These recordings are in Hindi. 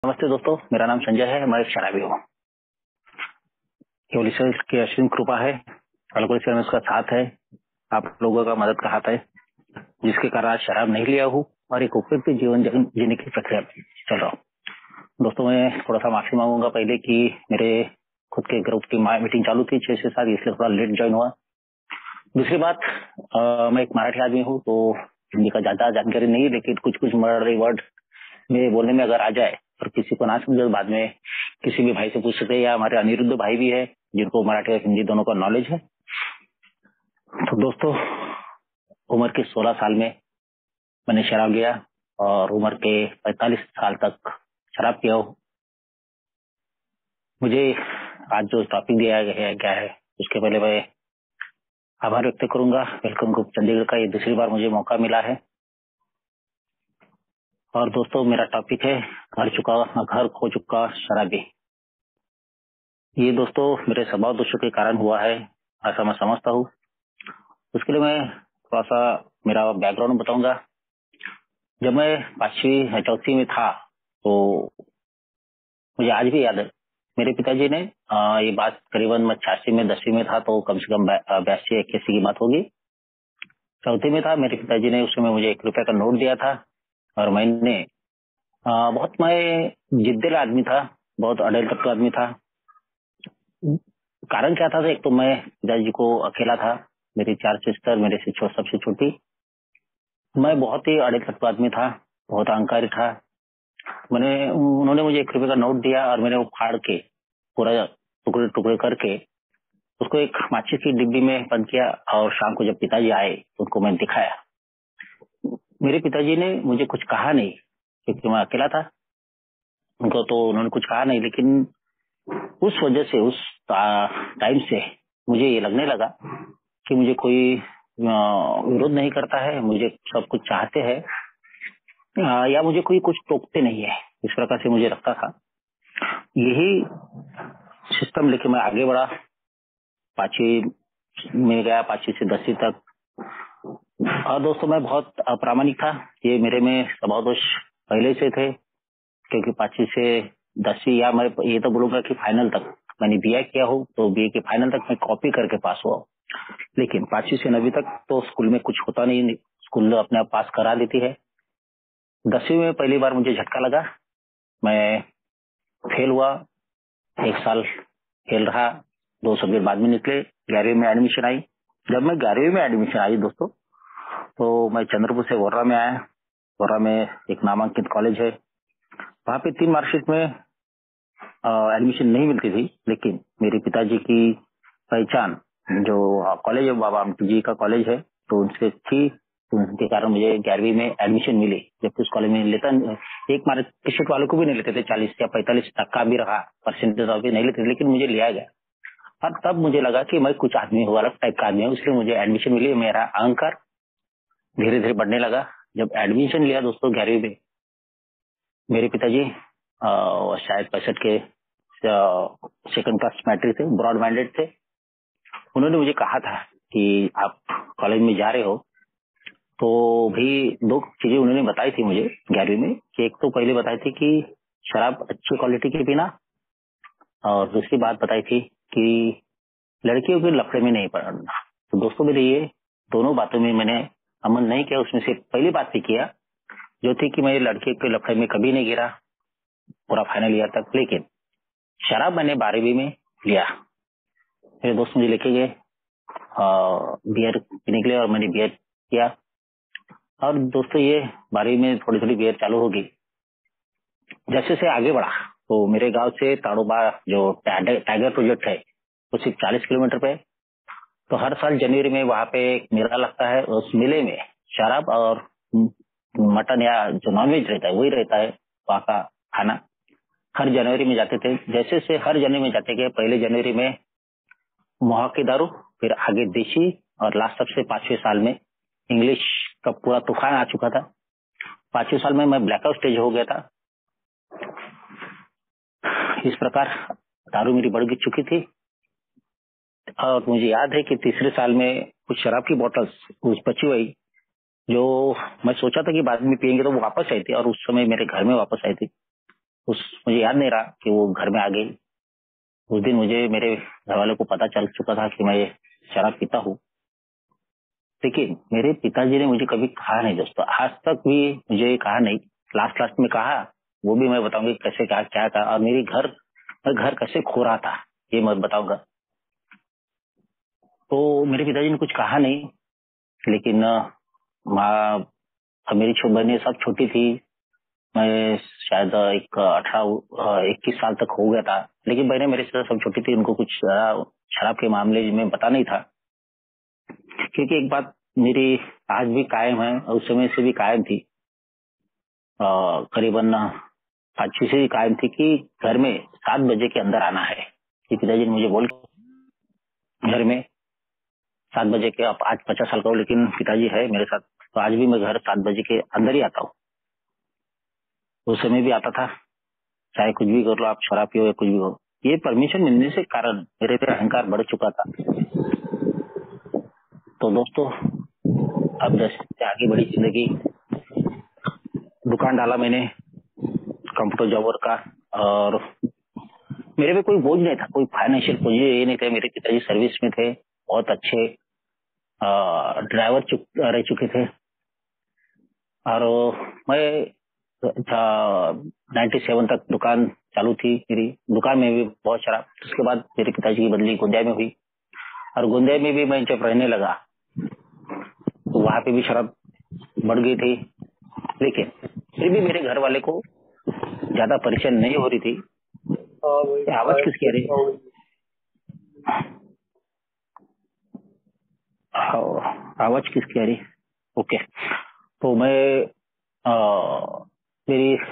नमस्ते दोस्तों, मेरा नाम संजय है। मैं एक शराबी हूँ। केवल ईश्वर की असीम कृपा है, अलग से उसका साथ है, आप लोगों का मदद का हाथ है, जिसके कारण आज शराब नहीं लिया हूँ और एक उपयुक्त जीवन जीने की प्रक्रिया में चल रहा हूँ। दोस्तों, मैं थोड़ा सा माफी मांगूंगा पहले कि मेरे खुद के ग्रुप की मीटिंग चालू थी 6 से 7, इसलिए थोड़ा लेट ज्वाइन हुआ। दूसरी बात, मैं एक मराठी आदमी हूँ तो हिंदी का ज्यादा जानकारी नहीं, लेकिन कुछ कुछ मराठी वर्ड में बोलने में अगर आ जाए और किसी को ना समझे, बाद में किसी भी भाई से पूछ सकते हैं, या हमारे अनिरुद्ध भाई भी है जिनको मराठी और हिंदी दोनों का नॉलेज है। तो दोस्तों, उम्र के 16 साल में मैंने शराब लिया और उम्र के 45 साल तक शराब पिया हूँ। मुझे आज जो टॉपिक दिया गया है क्या है, उसके पहले मैं आभार व्यक्त करूंगा। वेलकम ग्रुप चंडीगढ़ का ये दूसरी बार मुझे मौका मिला है। और दोस्तों, मेरा टॉपिक है घर खो चुका शराबी। ये दोस्तों मेरे स्वभाव दोषों के कारण हुआ है, ऐसा मैं समझता हूँ। उसके लिए मैं थोड़ा सा मेरा बैकग्राउंड बताऊंगा। जब मैं 5वीं 4वीं में था तो मुझे आज भी याद है, मेरे पिताजी ने ये बात करीबन मैं 86 में 10वीं में था, तो कम से कम 82-81 की बात होगी। 4वीं में था, मेरे पिताजी ने उस समय मुझे 1 रुपए का नोट दिया था और मैंने मैं जिद्दील आदमी था, बहुत अड़ेल तत्व आदमी था। कारण क्या था, एक तो मैं पिताजी को अकेला था, मेरी 4 सिस्टर, मेरे से सबसे छोटी। मैं बहुत ही अड़ेल तत्व आदमी था, बहुत अहंकारी था। उन्होंने मुझे 1 रुपए का नोट दिया और मैंने वो फाड़ के पूरा टुकड़े टुकड़े करके उसको एक माचिस की डिब्बी में बंद किया और शाम को जब पिताजी आए तो उनको मैंने दिखाया। मेरे पिताजी ने मुझे कुछ कहा नहीं, क्योंकि मैं अकेला था। उनको तो उन्होंने कुछ कहा नहीं, लेकिन उस वजह से उस टाइम से मुझे ये लगने लगा कि मुझे कोई विरोध नहीं करता है, मुझे सब कुछ चाहते हैं, या मुझे कोई कुछ टोकते नहीं है, इस प्रकार से मुझे लगता था। यही सिस्टम लेके मैं आगे बढ़ा। 5वीं में गया, 5वीं से 10वीं तक। और दोस्तों, मैं बहुत अप्रामाणिक था। ये मेरे में स्वभाव दोष पहले से थे, क्योंकि 5वीं से 10वीं, या मैं ये तो बोलूंगा कि फाइनल तक मैंने बीए किया हो, तो बीए के फाइनल तक मैं कॉपी करके पास हुआ। लेकिन 5वीं से 9वीं तक तो स्कूल में कुछ होता नहीं, स्कूल अपने आप पास करा देती है। 10वीं में पहली बार मुझे झटका लगा, मैं फेल हुआ। 1 साल फेल रहा, 2 सब्जेक्ट बाद में निकले। 11वीं में एडमिशन आई। जब मैं 11वीं में एडमिशन आई दोस्तों, तो मैं चंद्रपुर से वर्रा में आया। वर्रा में एक नामांकित कॉलेज है, वहाँ पे 3 मार्कशीट में एडमिशन नहीं मिलती थी, लेकिन मेरे पिताजी की पहचान, जो कॉलेज है बाबा आमटी जी का कॉलेज है, तो उनसे थी, तो उनके कारण मुझे 11वीं में एडमिशन मिली। जबकि उस कॉलेज में लेता एक मार्कशीट वालों को भी नहीं लेते थे, 40 या 45 तक का भी रहा परसेंटेज भी नहीं लेते, लेकिन मुझे लिया गया। और तब मुझे लगा कि मैं कुछ आदमी हूँ, अलग टाइप का आदमी हूँ, इसलिए मुझे एडमिशन मिली। मेरा अहंकार धीरे धीरे बढ़ने लगा। जब एडमिशन लिया दोस्तों 11वीं में, मेरे पिताजी शायद 65 के सेकंड क्लास मैट्रिक थे, ब्रॉड माइंडेड थे। उन्होंने मुझे कहा था कि आप कॉलेज में जा रहे हो, तो भी 2 चीजें उन्होंने बताई थी मुझे 11वीं में, कि एक तो पहले बताई थी कि शराब अच्छी क्वालिटी की पीना, और दूसरी बात बताई थी कि लड़कियों के लफड़े में नहीं पड़ना। तो दोस्तों, मेरे ये दोनों बातों में मैंने अमल नहीं किया। उसमें से पहली बात भी किया, जो थी कि मैं लड़के के लफड़े में कभी नहीं गिरा पूरा फाइनल ईयर तक। लेकिन शराब मैंने 12वीं में लिया। मेरे दोस्त मुझे लेके गए बियर पीने के लिए, और मैंने बियर किया। और दोस्तों, ये 12वीं में थोड़ी थोड़ी बियर चालू होगी। जैसे से आगे बढ़ा, तो मेरे गांव से ताड़ोबा जो टाइगर प्रोजेक्ट है, वो सिर्फ 40 किलोमीटर पे। तो हर साल जनवरी में वहाँ पे एक मेला लगता है। उस मेले में शराब और मटन या जो नॉनवेज रहता है वही रहता है, वहाँ का खाना। हर जनवरी में जाते थे। जैसे से हर जनवरी में जाते गए, पहले जनवरी में मोहा की दारू, फिर आगे देशी, और लास्ट सबसे 5वें साल में इंग्लिश का पूरा तूफान आ चुका था। 5वें साल में मैं ब्लैकआउट स्टेज हो गया था। इस प्रकार दारू मेरी बढ़ चुकी थी। और मुझे याद है कि तीसरे साल में कुछ शराब की बोतल्स कुछ बची हुई, जो मैं सोचा था कि बाद में पियेंगे, तो वो वापस आई थी, और उस समय मेरे घर में वापस आई थी। मुझे याद नहीं रहा कि वो घर में आ गई। उस दिन मुझे मेरे घर वालों को पता चल चुका था कि मैं शराब पीता हूँ, लेकिन मेरे पिताजी ने मुझे कभी कहा नहीं दोस्तों, आज तक भी मुझे कहा नहीं। लास्ट में कहा, वो भी मैं बताऊंगी कैसे कहा, क्या कहा, और मैं घर कैसे खो रहा था ये मैं बताऊंगा। तो मेरे पिताजी ने कुछ कहा नहीं, लेकिन माँ, मेरी बहनें सब छोटी थी। मैं शायद 21 साल तक हो गया था, लेकिन बहनें मेरे से सब छोटी थी, उनको कुछ शराब के मामले में पता नहीं था। क्योंकि एक बात मेरी आज भी कायम है और उस समय से भी कायम थी, करीबन 5 से भी कायम थी कि घर में 7 बजे के अंदर आना है। कि पिताजी ने मुझे बोल घर में 7 बजे के, अब आज 50 साल का हूँ लेकिन पिताजी है मेरे साथ, तो आज भी मैं घर 7 बजे के अंदर ही आता हूँ। उस समय भी आता था, चाहे कुछ भी कर लो, आप शराब पियो या कुछ भी हो। ये परमिशन मिलने से कारण मेरे पे अहंकार बढ़ चुका था। तो दोस्तों, अब जैसे आगे बढ़ी जिंदगी, दुकान डाला मैंने कंप्यूटर जॉबर का, और मेरे पे कोई बोझ नहीं था, कोई फाइनेंशियल बोझ ये नहीं थे। मेरे पिताजी सर्विस में थे, बहुत अच्छे ड्राइवर रह चुके थे, और मैं 97 तक दुकान चालू थी मेरी। दुकान में भी बहुत शराब। उसके बाद मेरे पिताजी की बदली गोंदिया में हुई, और गोंदिया में भी मैं जब रहने लगा तो वहां पे भी शराब बढ़ गई थी, लेकिन फिर भी मेरे घर वाले को ज्यादा परेशान नहीं हो रही थी। आवाज किसकी आ रही? आवाज किसकी आ रही? ओके। तो मैं मेरी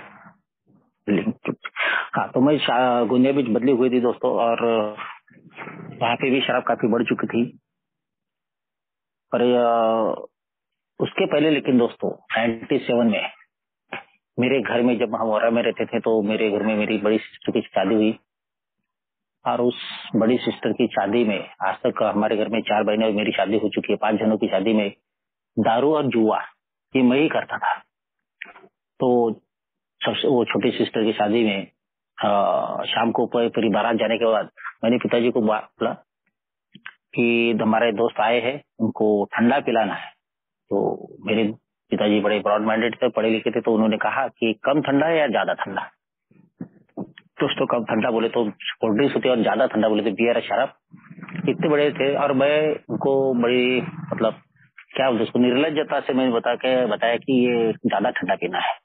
हाँ, तो मैं गोंदिया बीच बदली हुई थी दोस्तों, और वहां पे भी शराब काफी बढ़ चुकी थी। पर उसके पहले लेकिन दोस्तों 97 में मेरे घर में, जब हम औरा में रहते थे, तो मेरे घर में मेरी बड़ी सिस्टर की शादी हुई, और उस बड़ी सिस्टर की शादी में आज तक हमारे घर में 4 बहनें और मेरी शादी हो चुकी है। 5 जनों की शादी में दारू और जुआ ये मैं ही करता था। तो सबसे वो छोटी सिस्टर की शादी में शाम को पूरी बारात जाने के बाद मैंने पिताजी को बोला कि हमारे दोस्त आए हैं, उनको ठंडा पिलाना है। तो मेरे पिताजी बड़े ब्रॉड माइंडेड थे, पढ़े लिखे थे, तो उन्होंने कहा कि कम ठंडा है या ज्यादा ठंडा। दोस्तों, कम ठंडा बोले तो कोल्ड ड्रिंक्स होती है, और ज्यादा ठंडा बोले तो बियर है, शराब। इतने बड़े थे, और मैं उनको बड़ी मतलब क्या बोलते उसको, निर्लजता से मैंने बताया कि ये ज्यादा ठंडा पीना है।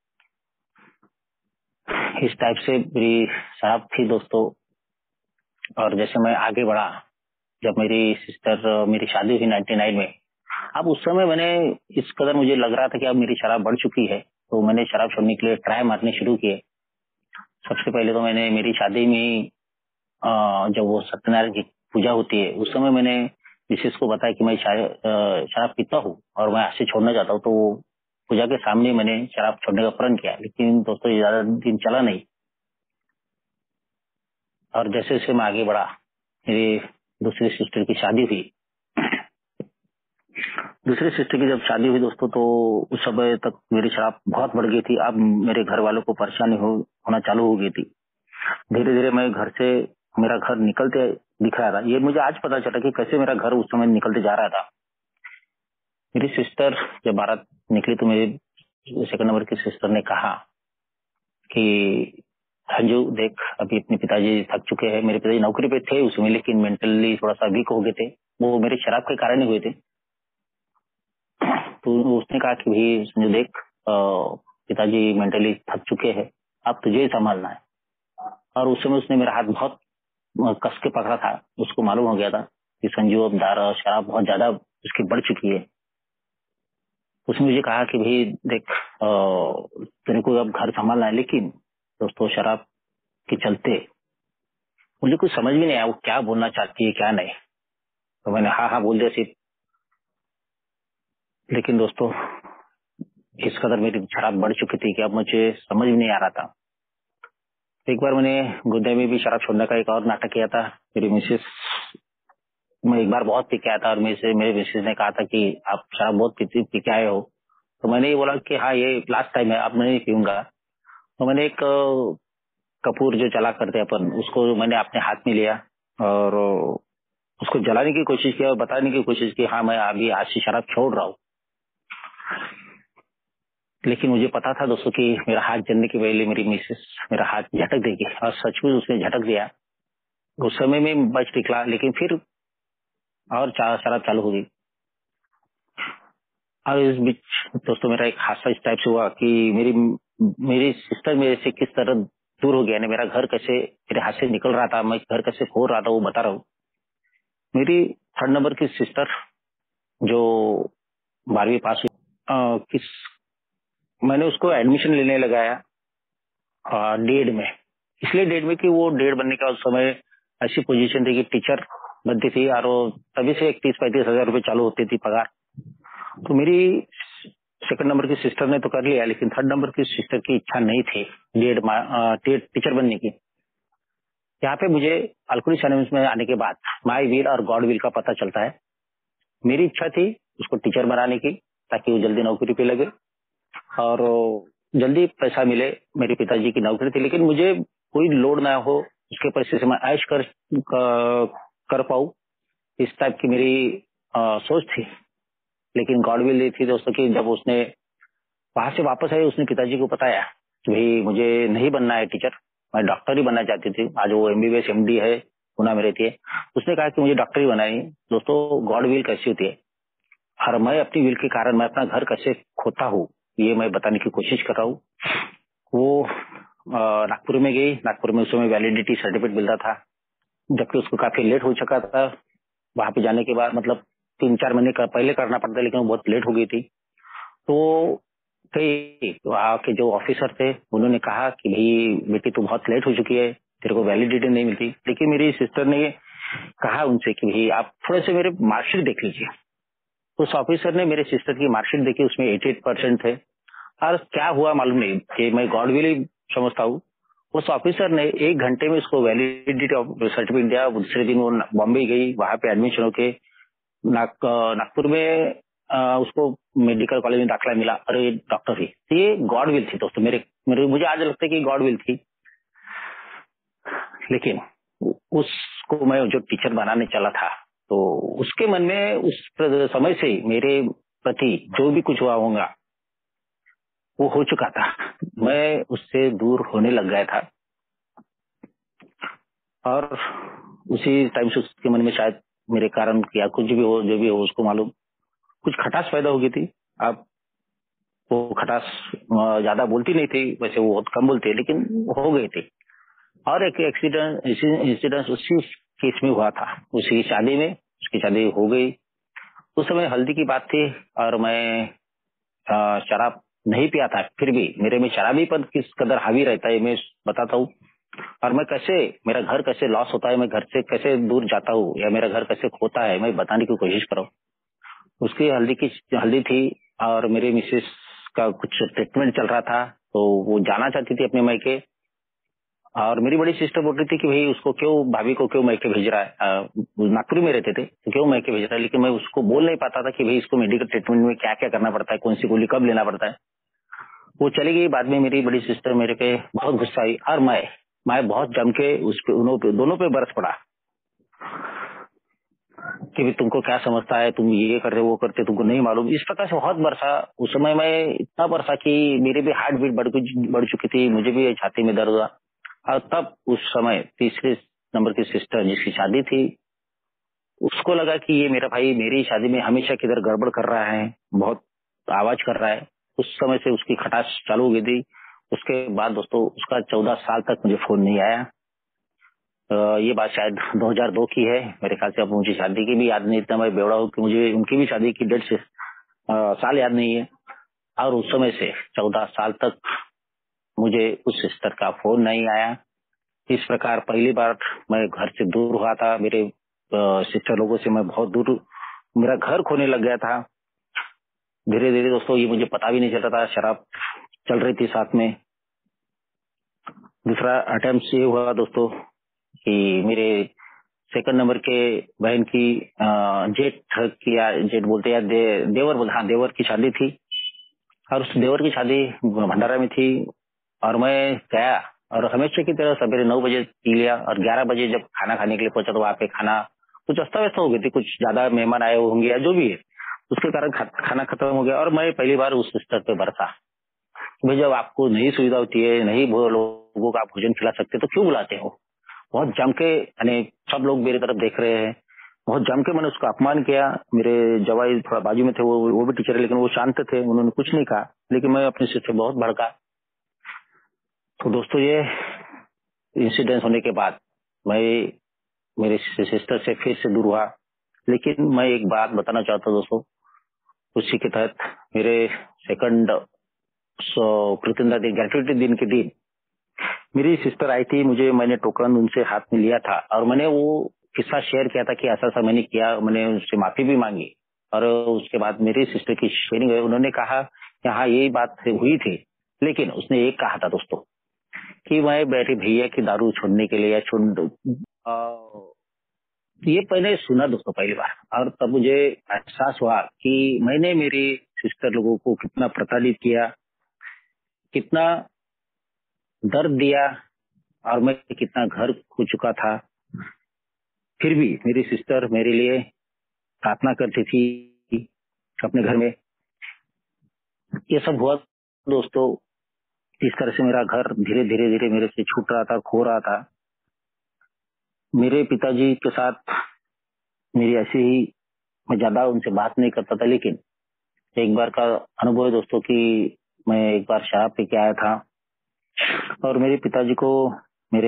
इस टाइप से मेरी शराब थी दोस्तों। और जैसे मैं आगे बढ़ा, जब मेरी शादी हुई 99 में, अब उस समय मैंने इस कदर मुझे लग रहा था कि अब मेरी शराब बढ़ चुकी है, तो मैंने शराब छोड़ने के लिए ट्राई मारने शुरू किए। सबसे पहले तो मैंने मेरी शादी में जब वो सत्यनारायण की पूजा होती है, उस समय मैंने मिसेस को बताया कि मैं शराब पीता हूँ और मैं आज से छोड़ना चाहता हूँ। तो पूजा के सामने मैंने शराब छोड़ने का प्रण किया, लेकिन दोस्तों ये ज्यादा दिन चला नहीं। और जैसे जैसे मैं आगे बढ़ा, मेरी दूसरी सिस्टर की शादी हुई। दूसरी सिस्टर की जब शादी हुई दोस्तों, तो उस समय तक मेरी शराब बहुत बढ़ गई थी। अब मेरे घर वालों को परेशानी होना चालू हो गई थी। धीरे धीरे मैं घर से, मेरा घर निकलते दिख रहा था। ये मुझे आज पता चला कि कैसे मेरा घर उस समय निकलते जा रहा था। मेरी सिस्टर जब बारात निकली, तो मेरी सेकंड नंबर की सिस्टर ने कहा कि संजू देख, अभी अपने पिताजी थक चुके हैं। मेरे पिताजी नौकरी पे थे उसमें, लेकिन मेंटली थोड़ा सा वीक हो गए थे। वो मेरे शराब के कारण ही हुए थे। तो उसने कहा कि भाई संजू देख, पिताजी मेंटली थक चुके हैं, अब तुझे ही संभालना है। और उस समय उसने मेरा हाथ बहुत कस के पकड़ा था। उसको मालूम हो गया था कि संजू अब शराब बहुत ज्यादा उसकी बढ़ चुकी है। उसने मुझे कहा कि भाई देख, तेरे को अब घर संभालना है। लेकिन दोस्तों, शराब के चलते मुझे कुछ समझ भी नहीं आया वो क्या बोलना चाहती है क्या नहीं। तो मैंने हाँ हाँ बोल दिया सिर्फ। लेकिन दोस्तों, इस कदर मेरी शराब बढ़ चुकी थी कि अब मुझे समझ भी नहीं आ रहा था। एक बार मैंने गोंदिया में भी शराब छोड़ने का एक और नाटक किया था। मेरी मिसेस, मैं एक बार बहुत पी के आया था, और मेरे मिसेस ने कहा था कि आप शराब बहुत पी के आए हो। तो मैंने ये बोला कि हाँ, ये लास्ट टाइम है, अब मैं नहीं पीऊंगा। तो मैंने एक कपूर जो जला करते अपन, उसको मैंने अपने हाथ में लिया और उसको जलाने की कोशिश किया और बताने की कोशिश की, हाँ मैं अभी आज से शराब छोड़ रहा हूँ। लेकिन मुझे पता था दोस्तों कि मेरा हाथ जलने के पहले मेरी मिसेस मेरा हाथ झटक देगी, और सचमुच उसने झटक दिया। उस समय में बच निकला, लेकिन फिर और शराब चालू हो गई। और इस बीच दोस्तों मेरा एक हादसा इस टाइप से हुआ कि मेरी मेरी सिस्टर मेरे से किस तरह दूर हो गया, ने मेरा घर कैसे मेरे हाथ से निकल रहा था, मैं घर कैसे खोल रहा था, वो बता रहा हूँ। मेरी 3rd नंबर की सिस्टर जो 12वीं पास हुई, किस मैंने उसको एडमिशन लेने लगाया डेढ़ में, इसलिए डेढ़ में कि वो डेढ़ बनने का उस समय ऐसी पोजीशन थी कि टीचर बनती थी और वो तभी से 31-35 हजार रुपए चालू होती थी पगार। तो मेरी 2nd नंबर की सिस्टर ने तो कर लिया, लेकिन 3rd नंबर की सिस्टर की इच्छा नहीं थी डेढ़ टीचर बनने की। यहाँ पे मुझे अल्कोहलिक्स एनोनिमस में आने के बाद माई विल और गॉड विल का पता चलता है। मेरी इच्छा थी उसको टीचर बनाने की, ताकि वो जल्दी नौकरी पे लगे और जल्दी पैसा मिले। मेरे पिताजी की नौकरी थी, लेकिन मुझे कोई लोड ना हो, उसके पैसे से मैं ऐश कर पाऊँ, इस टाइप की मेरी सोच थी। लेकिन गॉड विल ये थी दोस्तों कि जब उसने वहां से वापस आए, उसने पिताजी को बताया कि भाई मुझे नहीं बनना है टीचर, मैं डॉक्टर ही बनना चाहती थी। आज वो MBBS MD है, पुणे में रहती है। उसने कहा कि मुझे डॉक्टर ही बनानी है। दोस्तों गॉड विल कैसी होती है, और मैं अपनी विल के कारण मैं अपना घर कैसे खोता हूँ, ये मैं बताने की कोशिश कर रहा हूँ। वो नागपुर में गई। नागपुर में उस समय वैलिडिटी सर्टिफिकेट मिलता था, जबकि उसको काफी लेट हो चुका था। वहां पे जाने के बाद मतलब 3-4 महीने का पहले करना पड़ता, लेकिन वो बहुत लेट हो गई थी। तो वहाँ के जो ऑफिसर थे उन्होंने कहा कि भाई बेटी तू बहुत लेट हो चुकी है, तेरे को वैलिडिटी नहीं मिलती। लेकिन मेरी सिस्टर ने कहा उनसे कि भाई आप थोड़े से मेरे मार्कशीट देख लीजिए। उस ऑफिसर ने मेरे सिस्टर की मार्कशीट देखी, उसमें 88% थे। और क्या हुआ मालूम नहीं, कि मैं गॉड विल ही समझता हूँ। उस ऑफिसर ने 1 घंटे में उसको वैलिडिटी सर्टिफिकेट दिया। दूसरे दिन वो बॉम्बे गई, वहां पे एडमिशन होके नागपुर में उसको मेडिकल कॉलेज में दाखिला मिला और ये डॉक्टर थी। तो ये गॉड विल थी दोस्तों, मुझे आज लगता है कि गॉड विल थी। लेकिन उसको मैं जो टीचर बनाने चला था, तो उसके मन में उस समय से मेरे प्रति जो भी कुछ हुआ होगा वो हो चुका था। मैं उससे दूर होने लग गया था और उसी टाइम से उसके मन में शायद मेरे कारण या कुछ भी हो, जो भी हो उसको मालूम, कुछ खटास पैदा हो गई थी। अब वो खटास ज्यादा बोलती नहीं थी, वैसे वो बहुत कम बोलती है, लेकिन हो गई थी। और एक इंसिडेंट उसी केस में हुआ था, उसी शादी में। उसकी शादी हो गई, उस समय हल्दी की बात थी और मैं शराब नहीं पिया था, फिर भी मेरे में शराबीपन किस कदर हावी रहता है मैं बताता हूँ। और मैं कैसे, मेरा घर कैसे लॉस होता है, मैं घर से कैसे दूर जाता हूँ या मेरा घर कैसे खोता है, मैं बताने की कोशिश कर रहा हूँ। उसकी हल्दी थी और मेरे मिसेस का कुछ ट्रीटमेंट चल रहा था, तो वो जाना चाहती थी अपने मायके। और मेरी बड़ी सिस्टर बोल रही थी कि भाई उसको क्यों, भाभी को क्यों मायके भेज रहा है, नागपुर में रहते थे, तो क्यों मायके भेज रहा है। लेकिन मैं उसको बोल नहीं पाता था कि भाई इसको मेडिकल ट्रीटमेंट में क्या क्या करना पड़ता है, कौन सी गोली कब लेना पड़ता है। वो चली गई। बाद में मेरी बड़ी सिस्टर मेरे पे बहुत गुस्सा आई और मैं बहुत जम के उस पे दोनों पे बरस पड़ा कि भी तुमको क्या समझता है, तुम ये कर रहे वो करते, तुमको नहीं मालूम। इस प्रकार से बहुत बरसा। उस समय मैं इतना बरसा कि मेरी भी हार्ट बीट बढ़ चुकी थी, मुझे भी छाती में दर्द हुआ। और तब उस समय 3रे नंबर की सिस्टर जिसकी शादी थी, उसको लगा कि ये मेरा भाई मेरी शादी में हमेशा किधर गड़बड़ कर रहा है, बहुत आवाज कर रहा है। उस समय से उसकी खटास चालू हो गई थी। उसके बाद दोस्तों उसका 14 साल तक मुझे फोन नहीं आया। ये बात शायद 2002 की है मेरे ख्याल से। अब मुझे शादी की भी याद नहीं, इतना मैं बेवड़ा हूँ कि मुझे उनकी भी शादी की डेट से साल याद नहीं है। और उस समय से 14 साल तक मुझे उस सिस्टर का फोन नहीं आया। इस प्रकार पहली बार मैं घर से दूर हुआ था, मेरे सिस्टर लोगों से मैं बहुत दूर, मेरा घर खोने लग गया था। धीरे धीरे दोस्तों ये मुझे पता भी नहीं चलता था, शराब चल रही थी साथ में। दूसरा अटेम्प्ट ये हुआ दोस्तों कि मेरे 2nd नंबर के बहन की जेठ बोलते या देवर की शादी थी। और उस देवर की शादी भंडारा में थी और मैं गया और हमेशा की तरह सवेरे 9 बजे पी लिया और 11 बजे जब खाना खाने के लिए पहुंचा तो वहाँ पे खाना कुछ अस्त व्यस्त हो गई थी, कुछ ज्यादा मेहमान आए होंगे या जो भी है, उसके कारण खाना खत्म हो गया और मैं पहली बार उस स्तर पे बरसा। भाई जब आपको नई सुविधा होती है, नहीं वो लोगों को आप भोजन खिला सकते तो क्यों बुलाते हो। बहुत जम के, यानी सब लोग मेरी तरफ देख रहे हैं, बहुत जम के मैंने उसका अपमान किया। मेरे जवाई थोड़ा बाजू में थे, वो भी टीचर है लेकिन वो शांत थे, उन्होंने कुछ नहीं कहा, लेकिन मैं अपने सिर से बहुत भड़का। तो दोस्तों ये इंसिडेंस होने के बाद मैं मेरे सिस्टर से फिर से दूर हुआ। लेकिन मैं एक बात बताना चाहता हूँ दोस्तों, उसी के तहत मेरे सेकंड कृतज्ञता दिन, ग्रेचुइटी दिन के दिन मेरी सिस्टर आई थी, मैंने टोकन उनसे हाथ में लिया था और मैंने वो किस्सा शेयर किया था कि ऐसा ऐसा मैंने किया, मैंने उससे माफी भी मांगी। और उसके बाद मेरी सिस्टर की शेयरिंग हुई, उन्होंने कहा कि हाँ यही बात हुई थी, लेकिन उसने एक कहा था दोस्तों कि मैं मेरे भैया की दारू छोड़ने के लिए या छोड़ ये मैंने सुना दोस्तों पहली बार, और तब मुझे एहसास हुआ कि मैंने मेरी सिस्टर लोगों को कितना प्रताड़ित किया, कितना दर्द दिया, और मैं कितना घर खो चुका था। फिर भी मेरी सिस्टर मेरे लिए प्रार्थना करती थी अपने घर में। ये सब हुआ दोस्तों, इस तरह से मेरा घर धीरे धीरे धीरे मेरे से छूट रहा था, खो रहा था। मेरे पिताजी के साथ मेरी ऐसी ही, मैं ज्यादा उनसे बात नहीं करता था, लेकिन एक बार का अनुभव है दोस्तों कि मैं एक बार शराब पी के आया था और मेरे पिताजी को मेरे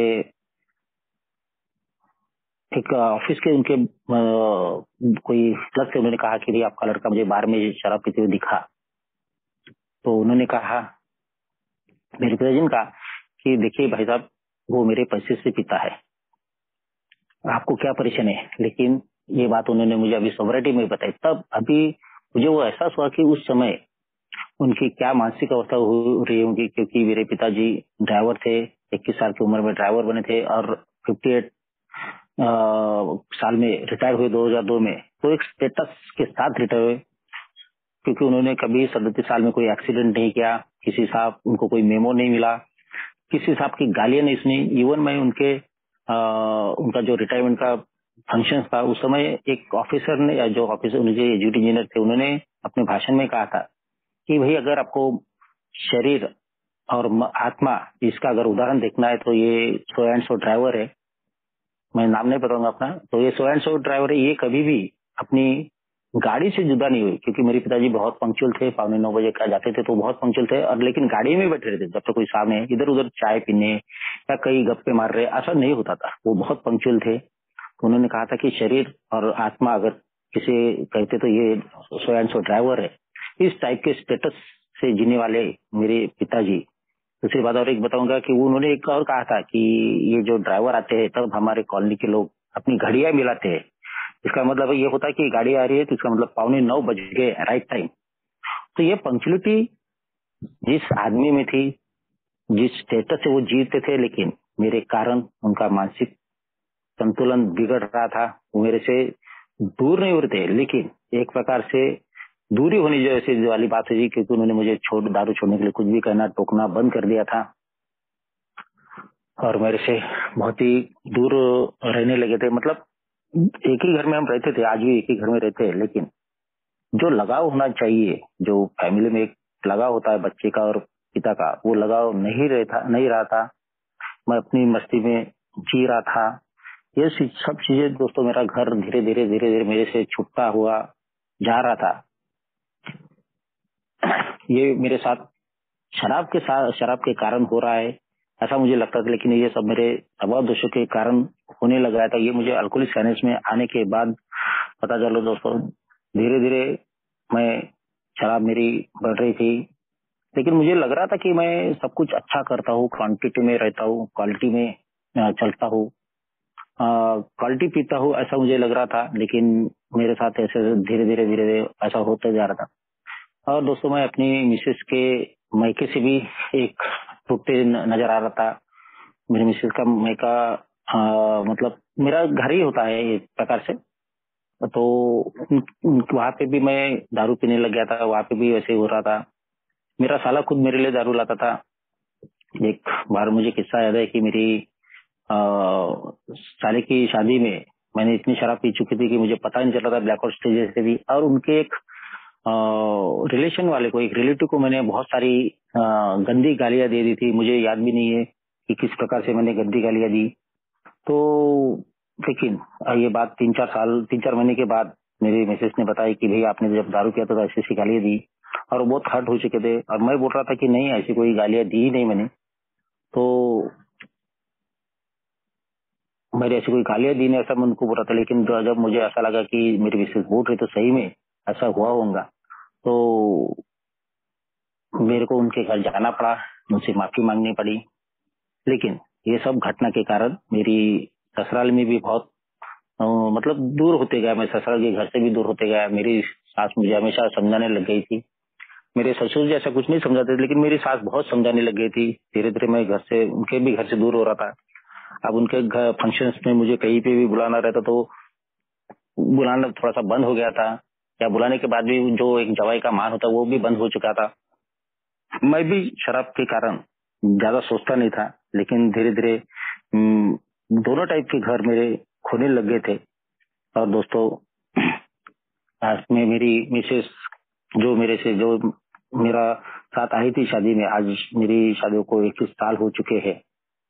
एक ऑफिस के उनके कोई क्लर्क से उन्होंने कहा कि भाई आपका लड़का मुझे बार में शराब पीते हुए दिखा। तो उन्होंने कहा, मेरे पिताजी ने कहा कि देखिए भाई साहब, वो मेरे पैसे से पीता है, आपको क्या परेशानी है। लेकिन ये बात उन्होंने मुझे अभी सोवरिटी में बताई, तब अभी मुझे वो एहसास हुआ कि उस समय उनकी क्या मानसिक अवस्था हो रही होगी, क्योंकि मेरे पिताजी ड्राइवर थे, 21 साल की उम्र में ड्राइवर बने थे और 58 साल में रिटायर हुए 2002 में। तो एक स्टेटस के साथ रिटायर हुए, क्योंकि उन्होंने कभी 37 साल में कोई एक्सीडेंट नहीं किया, किसी साहब उनको कोई मेमो नहीं मिला, किसी साहब की गालियां नहीं सुनी। इवन मैं उनका जो रिटायरमेंट का फंक्शन था उस समय एक ऑफिसर ने, या जो ऑफिसर उनके ड्यूटी इंजीनियर थे, उन्होंने अपने भाषण में कहा था कि भाई अगर आपको शरीर और आत्मा इसका अगर उदाहरण देखना है तो ये सो एंड सो ड्राइवर है, मैं नाम नहीं बताऊंगा अपना, तो ये सो एंड सो ड्राइवर है, ये कभी भी अपनी गाड़ी से जुदा नहीं हुई। क्योंकि मेरे पिताजी बहुत पंक्चुअल थे, 8:45 का जाते थे तो बहुत पंक्चुअल थे, और लेकिन गाड़ी में बैठे रहते जब तक कोई सामने इधर उधर चाय पीने या कई गप्पे मार रहे, ऐसा नहीं होता था, वो बहुत पंक्चुअल थे। तो उन्होंने कहा था कि शरीर और आत्मा अगर किसे कहते तो ये सो एंड सो ड्राइवर है। इस टाइप के स्टेटस से जीने वाले मेरे पिताजी। दूसरी बात और एक बताऊंगा कि वो उन्होंने एक और कहा था कि ये जो ड्राइवर आते हैं तब हमारे कॉलोनी के लोग अपनी घड़ियां मिलाते हैं, इसका मतलब ये होता है कि गाड़ी आ रही है तो इसका मतलब 8:45 बज गए, राइट टाइम। तो ये पंक्चुअलिटी जिस आदमी में थी, जिस स्टेटस से वो जीते थे, लेकिन मेरे कारण उनका मानसिक संतुलन बिगड़ रहा था, वो मेरे से दूर नहीं हो रहे थे, लेकिन एक प्रकार से दूरी होनी जो ऐसी वाली बात हुई, क्योंकि उन्होंने मुझे दारू छोड़ने के लिए कुछ भी कहना, टोकना बंद कर दिया था और मेरे से बहुत ही दूर रहने लगे थे। मतलब एक ही घर में हम रहते थे, आज भी एक ही घर में रहते हैं, लेकिन जो लगाव होना चाहिए, जो फैमिली में एक लगाव होता है बच्चे का और पिता का, वो लगाव नहीं रहा था। मैं अपनी मस्ती में जी रहा था। ये सब चीजें दोस्तों, मेरा घर धीरे धीरे धीरे धीरे मेरे से छूटता हुआ जा रहा था। ये मेरे साथ शराब के कारण हो रहा है ऐसा मुझे लगता था, लेकिन ये सब मेरे स्वभाव दोषों के कारण होने लगा था। ये मुझे अल्कोहलिक साइनेस में आने के बाद पता चलो दोस्तों। धीरे धीरे मैं शराब मेरी बढ़ रही थी, लेकिन मुझे लग रहा था कि मैं सब कुछ अच्छा करता हूँ, क्वांटिटी में रहता हूँ, क्वालिटी में चलता हूँ, क्वालिटी पीता हूँ, ऐसा मुझे लग रहा था। लेकिन मेरे साथ ऐसे धीरे धीरे धीरे धीरे ऐसा होता जा रहा था। और दोस्तों मैं अपनी मिसेस के मायके से भी एक टूटते नजर आ रहा था। मेरी मिसेस का मायका मतलब मेरा घर ही होता है एक प्रकार से, तो वहां पे भी मैं दारू पीने लग गया था, वहां पे भी वैसे ही हो रहा था। मेरा साला खुद मेरे लिए दारू लाता था, एक बार मुझे किस्सा याद है कि मेरी साले की शादी में मैंने इतनी शराब पी चुकी थी कि मुझे पता नहीं चल रहा था ब्लैकआउट स्टेजेस से भी। और उनके एक रिलेशन वाले को, एक रिलेटिव को मैंने बहुत सारी गंदी गालियां दे दी थी। मुझे याद भी नहीं है कि किस प्रकार से मैंने गंदी गालियां दी। तो लेकिन ये बात 3-4 महीने के बाद मेरी मिसेस ने बताई कि भाई आपने जब दारू किया तो ऐसी ऐसी गालियां दी, और वो बहुत हर्ट हो चुके थे। और मैं बोल रहा था कि नहीं, ऐसी कोई गालियां दी ही नहीं मैंने, तो मेरे ऐसी कोई गालियां दी नहीं, ऐसा मैं उनको बोल रहा था। लेकिन जब मुझे ऐसा लगा कि मेरी मिसेस बोल रही तो सही में ऐसा हुआ होगा, तो मेरे को उनके घर जाना पड़ा, उनसे माफी मांगनी पड़ी। लेकिन ये सब घटना के कारण मेरी ससुराल में भी बहुत मतलब दूर होते गया। मैं ससुराल के घर से भी दूर होते गया। मेरी सास मुझे हमेशा समझाने लग गई थी। मेरे ससुर जी ऐसा कुछ नहीं समझाते थे, लेकिन मेरी सास बहुत समझाने लग गई थी। धीरे धीरे मैं घर से, उनके भी घर से दूर हो रहा था। अब उनके घर फंक्शंस में मुझे कहीं पे भी बुलाना रहता तो बुलाना थोड़ा सा बंद हो गया था, या बुलाने के बाद भी जो एक जवाई का मान होता वो भी बंद हो चुका था। मैं भी शराब के कारण ज्यादा सोचता नहीं था, लेकिन धीरे धीरे दोनों टाइप के घर मेरे खोने लग गए थे। और दोस्तों, आज में मेरी मिसेस जो मेरा साथ आई थी शादी में, आज मेरी शादी को 21 साल हो चुके हैं।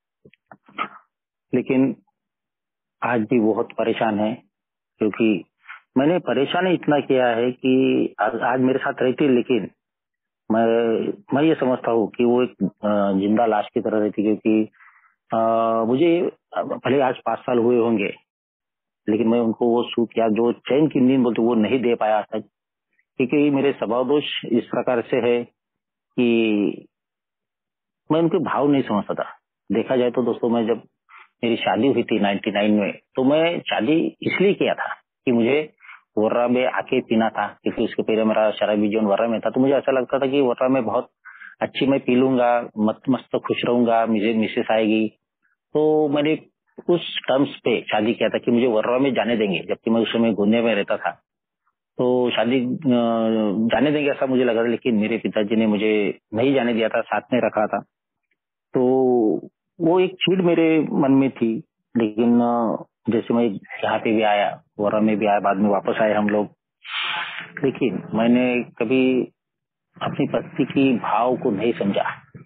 लेकिन आज भी बहुत परेशान है, क्योंकि मैंने परेशान इतना किया है कि आज मेरे साथ रहती, लेकिन मैं ये समझता हूँ कि वो एक जिंदा लाश की तरह रहती। क्योंकि मुझे भले आज 5 साल हुए होंगे, लेकिन मैं उनको वो सुख या जो चैन की नींद बोलते वो नहीं दे पाया आज तक। क्योंकि मेरे स्वभाव दोष इस प्रकार से है कि मैं उनके भाव नहीं समझता था। देखा जाए तो दोस्तों, मैं जब मेरी शादी हुई थी 99 में, तो मैं शादी इसलिए किया था कि मुझे वर्रा में आके पीना था। क्योंकि उसके पहले मेरा शराबी जीवन वर्रा में था, तो मुझे ऐसा लगता था कि वर्रा में बहुत अच्छी मैं पी लूंगा, मस्त खुश रहूंगा, मुझे मिसेस आएगी। तो मैंने उस टर्म्स पे शादी किया था कि मुझे वर्रा में जाने देंगे, जबकि मैं उस समय गोंदिया में रहता था। तो शादी जाने देंगे ऐसा मुझे लगा था, लेकिन मेरे पिताजी ने मुझे नहीं जाने दिया था, साथ में रखा था। तो वो एक चीड़ मेरे मन में थी। लेकिन जैसे मैं यहाँ पे भी आया, वरा में भी आया, बाद में वापस आए हम लोग, लेकिन मैंने कभी अपनी पत्नी की भाव को नहीं समझा।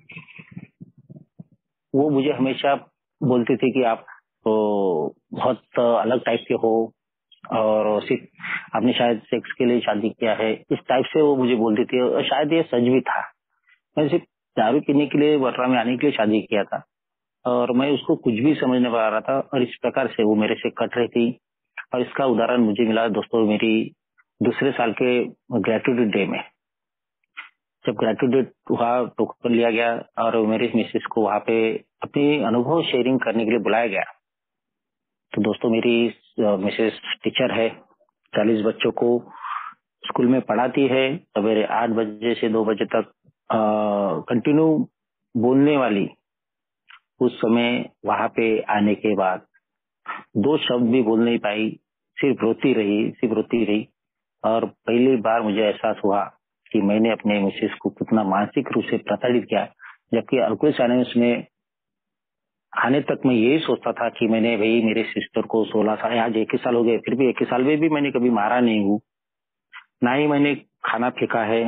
वो मुझे हमेशा बोलती थी कि आप तो बहुत अलग टाइप के हो, और सिर्फ आपने शायद सेक्स के लिए शादी किया है, इस टाइप से वो मुझे बोलती थी। और शायद ये सच भी था। मैं सिर्फ दारू पीने के लिए, वर्रा में आने के लिए शादी किया था, और मैं उसको कुछ भी समझ नहीं पा रहा था। और इस प्रकार से वो मेरे से कट रही थी। और इसका उदाहरण मुझे मिला दोस्तों मेरी दूसरे साल के ग्रेट्यूटी डे में। जब ग्रेट्यूटी वहाँ टोकन लिया गया और मेरी मिसेस को वहाँ पे अपनी अनुभव शेयरिंग करने के लिए बुलाया गया। तो दोस्तों, मेरी मिसेस टीचर है, 40 बच्चों को स्कूल में पढ़ाती है। सवेरे 8 बजे से 2 बजे तक कंटिन्यू बोलने वाली। उस समय वहां पे आने के बाद 2 शब्द भी बोल नहीं पाई, सिर्फ रोती रही। और पहली बार मुझे एहसास हुआ कि मैंने अपने मिसेस को कितना मानसिक रूप से प्रताड़ित किया। जबकि अल्कोहल साइलेंस में आने तक मैं यही सोचता था कि मैंने भाई मेरे सिस्टर को 16 साल, आज 21 साल हो गए, फिर भी 21 साल में भी मैंने कभी मारा नहीं हूँ, ना ही मैंने खाना फेंका है,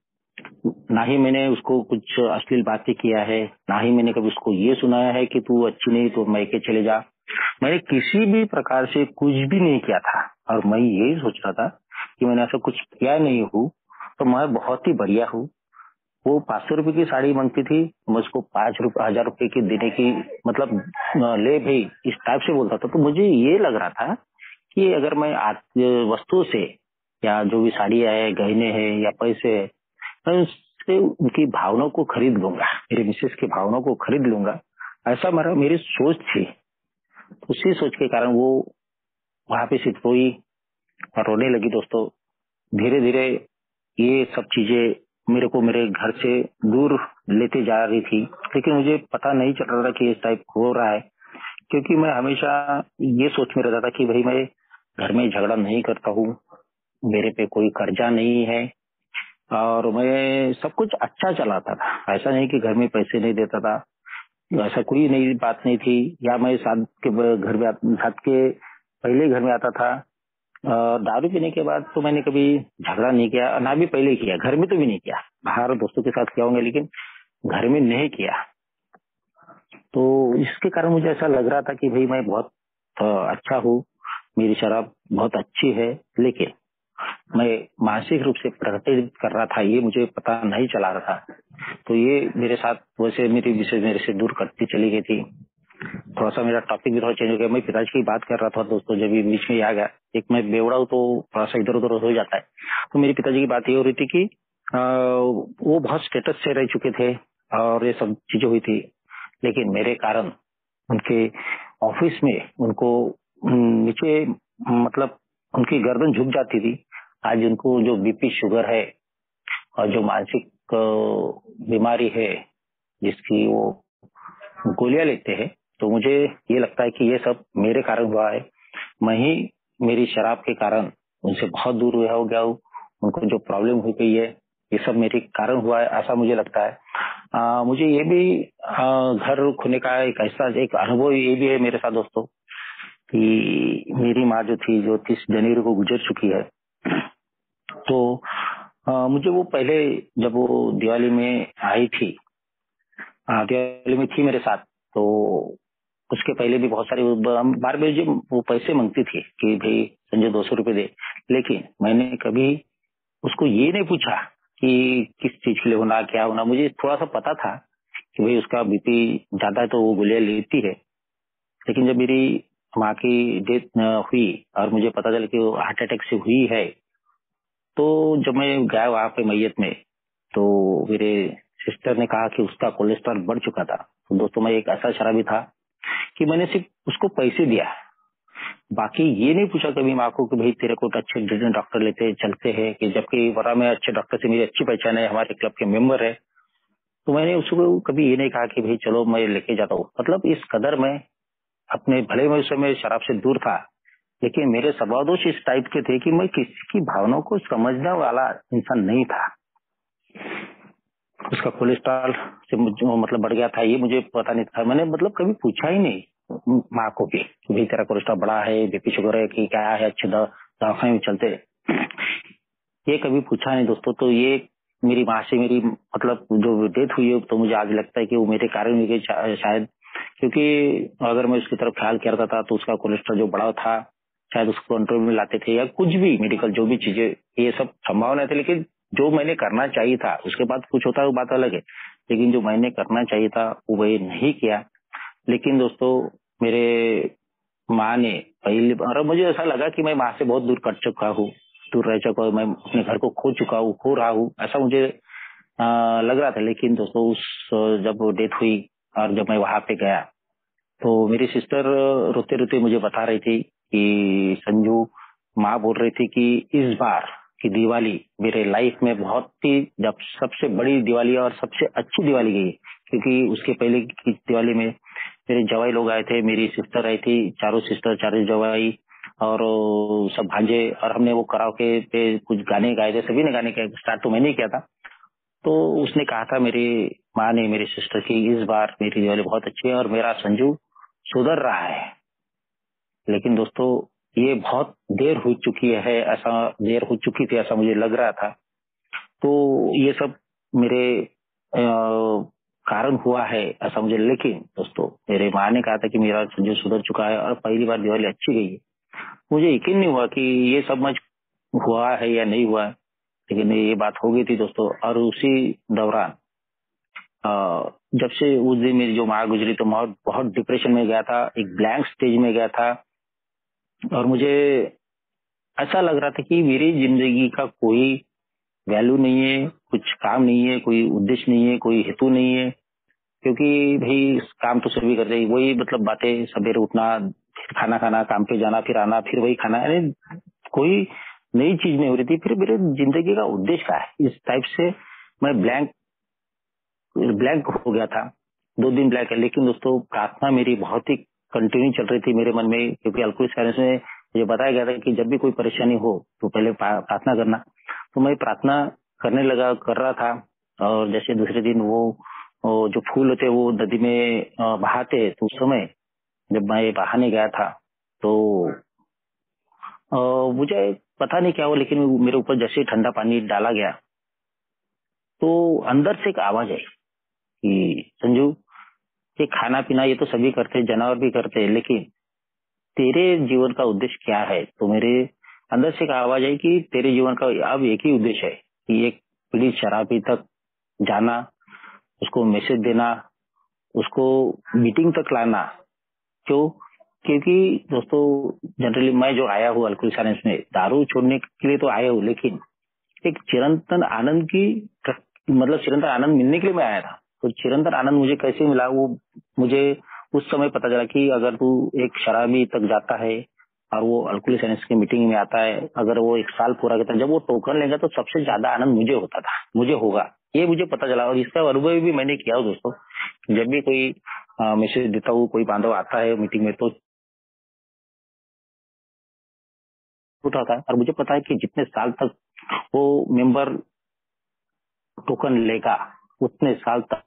ना ही मैंने उसको कुछ अश्लील बातें किया है, ना ही मैंने कभी उसको ये सुनाया है कि तू अच्छी नहीं तो मैके चले जा। मैंने किसी भी प्रकार से कुछ भी नहीं किया था। और मैं यही सोच रहा था कि मैंने ऐसा कुछ किया नहीं हूँ तो मैं बहुत ही बढ़िया हूँ। वो 500 रुपए की साड़ी मांगती थी, मैं उसको 5,000 रुपए की देने की मतलब ले भाई, इस टाइप से बोलता था। तो मुझे ये लग रहा था कि अगर मैं वस्तु से, या जो भी साड़ियाँ है, गहने हैं या पैसे है, मैं उससे उनकी भावनाओं को खरीद लूंगा, मेरे मिसेस की भावनाओं को खरीद लूंगा, ऐसा मेरी सोच थी। उसी सोच के कारण वो वहां पे सिर्फ रोई और रोने लगी। दोस्तों, धीरे धीरे ये सब चीजें मेरे को मेरे घर से दूर लेते जा रही थी, लेकिन मुझे पता नहीं चल रहा था कि इस टाइप हो रहा है। क्योंकि मैं हमेशा ये सोच में रहता था कि भाई मैं घर में झगड़ा नहीं करता हूँ, मेरे पे कोई कर्जा नहीं है, और मैं सब कुछ अच्छा चलाता था। ऐसा नहीं कि घर में पैसे नहीं देता था, ऐसा कोई नई बात नहीं थी। या मैं साथ के घर में साथ के पहले घर में आता था। दारू पीने के बाद तो मैंने कभी झगड़ा नहीं किया, ना भी पहले किया, घर में तो भी नहीं किया। बाहर दोस्तों के साथ किया होंगे लेकिन घर में नहीं किया। तो इसके कारण मुझे ऐसा लग रहा था कि भाई मैं बहुत अच्छा हूँ, मेरी शराब बहुत अच्छी है, लेकिन मैं मानसिक रूप से प्रकटित कर रहा था, ये मुझे पता नहीं चला रहा था। तो ये मेरे साथ वैसे मेरी विषय मेरे से दूर करती चली गई थी। थोड़ा सा मेरा टॉपिक भी थोड़ा चेंज हो गया। मैं पिताजी की बात कर रहा था दोस्तों, जब ये बीच में आ गया, एक मैं बेवड़ा हूँ तो थोड़ा सा इधर उधर हो जाता है। तो मेरी पिताजी की बात ये हो रही थी कि वो बहुत स्टेटस से रह चुके थे और ये सब चीजें हुई थी, लेकिन मेरे कारण उनके ऑफिस में उनको नीचे मतलब उनकी गर्दन झुक जाती थी। आज उनको जो बीपी शुगर है और जो मानसिक बीमारी है जिसकी वो गोलियां लेते हैं, तो मुझे ये लगता है कि ये सब मेरे कारण हुआ है। मैं ही मेरी शराब के कारण उनसे बहुत दूर हो गया हूँ। उनको जो प्रॉब्लम हुई गई है ये सब मेरे कारण हुआ है, ऐसा मुझे लगता है। मुझे ये भी घर खोने का एक ऐसा एक अनुभव ये भी है मेरे साथ दोस्तों कि मेरी माँ जो थी, जो 30 जनवरी को गुजर चुकी है। तो मुझे वो पहले जब वो दिवाली में आई थी, दिवाली में थी मेरे साथ, तो उसके पहले भी बहुत सारे बार बार वो पैसे मांगती थी कि भाई संजय 200 रुपए दे, लेकिन मैंने कभी उसको ये नहीं पूछा कि किस चीज के लिए होना, क्या होना। मुझे थोड़ा सा पता था कि भाई उसका बीपी ज्यादा है तो वो गोलियां लेती है, लेकिन जब मेरी माँ की डेथ हुई और मुझे पता चला कि वो हार्ट अटैक से हुई है, तो जब मैं गया वहां पे मैयत में, तो मेरे सिस्टर ने कहा कि उसका कोलेस्ट्रॉल बढ़ चुका था। तो दोस्तों मैं एक ऐसा शराबी था कि मैंने सिर्फ उसको पैसे दिया, बाकी ये नहीं पूछा कभी माँ को कि भाई तेरे को अच्छे डॉक्टर लेते चलते हैं, कि जबकि वरा में अच्छे डॉक्टर से मेरी अच्छी पहचान है, हमारे क्लब के मेंबर है। तो मैंने उसको कभी ये नहीं कहा कि भाई चलो मैं लेके जाता हूँ। मतलब इस कदर मैं अपने भले में उस समय शराब से दूर था, लेकिन मेरे स्वभाव दोष इस टाइप के थे कि मैं किसी की भावनाओं को समझने वाला इंसान नहीं था। उसका कोलेस्ट्रॉल से मतलब बढ़ गया था, ये मुझे पता नहीं था। मैंने मतलब कभी पूछा ही नहीं माँ को कि भाई तेरा कोलेस्ट्रॉल बढ़ा है, बीपी शुगर है कि क्या है, अच्छे दवाखाने में चलते, ये कभी पूछा नहीं दोस्तों। तो ये मेरी माँ से मेरी मतलब जो डेथ हुई है, तो मुझे आज लगता है कि वो मेरे कारण हुई शायद, क्योंकि अगर मैं उसकी तरफ ख्याल करता था तो उसका कोलेस्ट्रॉल जो बढ़ा था शायद उसको कंट्रोल में लाते थे, या कुछ भी मेडिकल जो भी चीजें, ये सब संभावना थी। लेकिन जो मैंने करना चाहिए था, उसके बाद कुछ होता है वो बात अलग है, लेकिन जो मैंने करना चाहिए था वो वही नहीं किया। लेकिन दोस्तों मेरे माँ ने पहले, और मुझे ऐसा लगा कि मैं माँ से बहुत दूर कट चुका हूँ, दूर रह चुका हूँ, मैं अपने घर को खो चुका हूँ, खो रहा हूँ, ऐसा मुझे लग रहा था। लेकिन दोस्तों उस जब वो डेथ हुई और जब मैं वहां पे गया, तो मेरी सिस्टर रोते रोते मुझे बता रही थी कि संजू, माँ बोल रही थी कि इस बार की दिवाली मेरे लाइफ में बहुत ही जब सबसे बड़ी दिवाली और सबसे अच्छी दिवाली गई, क्योंकि उसके पहले की दिवाली में मेरे जवाई लोग आए थे, मेरी सिस्टर आई थी, चारों सिस्टर, चारों जवाई और सब भांजे, और हमने वो कराओके पे कुछ गाने गाए थे, सभी ने गाने गाए, स्टार्ट तो मैंने ही किया था। तो उसने कहा था मेरी माँ ने मेरी सिस्टर की, इस बार मेरी दिवाली बहुत अच्छी है और मेरा संजू सुधर रहा है। लेकिन दोस्तों ये बहुत देर हो चुकी है, ऐसा देर हो चुकी थी ऐसा मुझे लग रहा था। तो ये सब मेरे कारण हुआ है ऐसा मुझे। लेकिन दोस्तों मेरे माँ ने कहा था कि मेरा संजू सुधर चुका है और पहली बार दिवाली अच्छी गई है। मुझे यकीन नहीं हुआ कि ये सब मुझ हुआ है या नहीं हुआ है, लेकिन ये बात हो गई थी दोस्तों। और उसी दौरान जब से उस दिन मेरी जो माँ गुजरी, तो मैं बहुत डिप्रेशन में गया था, एक ब्लैंक स्टेज में गया था, और मुझे ऐसा लग रहा था कि मेरी जिंदगी का कोई वैल्यू नहीं है, कुछ काम नहीं है, कोई उद्देश्य नहीं है, कोई हेतु नहीं है। क्योंकि भाई काम तो सभी करते हैं, वही मतलब बातें, सवेरे उठना, फिर खाना खाना, काम पे जाना, फिर आना, फिर वही खाना, यानी कोई नई चीज नहीं हो रही थी। फिर मेरे जिंदगी का उद्देश्य क्या है, इस टाइप से मैं ब्लैंक हो गया था। 2 दिन ब्लैंक है। लेकिन दोस्तों प्रार्थना मेरी बहुत ही कंटिन्यू चल रही थी मेरे मन में, क्योंकि अल्कोहलिक्स एनोनिमस में मुझे बताया गया था कि जब भी कोई परेशानी हो तो पहले प्रार्थना करना। तो मैं प्रार्थना करने लगा, कर रहा था। और जैसे दूसरे दिन वो वो जो फूल होते वो नदी में बहाते, तो उस समय जब मैं बहाने गया था तो मुझे पता नहीं क्या हुआ, लेकिन मेरे ऊपर जैसे ही ठंडा पानी डाला गया तो अंदर से एक आवाज आई कि संजू, ये खाना पीना ये तो सभी करते हैं, जानवर भी करते हैं, लेकिन तेरे जीवन का उद्देश्य क्या है? तो मेरे अंदर से एक आवाज आई कि तेरे जीवन का अब एक ही उद्देश्य है कि एक पीड़ित शराबी तक जाना, उसको मैसेज देना, उसको मीटिंग तक लाना। क्यों? क्योंकि दोस्तों, जनरली मैं जो आया हूँ अल्कोहलिक साइंस में दारू छोड़ने के लिए तो आया हूँ, लेकिन एक चिरंतन आनंद की मतलब चिरंतन आनंद मिलने के लिए मैं आया था। तो चिरंतन आनंद मुझे कैसे मिला, वो मुझे उस समय पता चला कि अगर तू एक शराबी तक जाता है और वो अल्कोहलिक साइंस की मीटिंग में आता है, अगर वो एक साल पूरा करता है, जब वो टोकन लेगा तो सबसे ज्यादा आनंद मुझे होता था, मुझे होगा, ये मुझे पता चला। और इसका अनुभव भी मैंने किया हो दोस्तों। जब भी कोई मैसेज देता हूँ, कोई बांधव आता है मीटिंग में, तो उठाता है और मुझे पता है कि जितने साल तक वो मेंबर टोकन लेगा उतने साल तक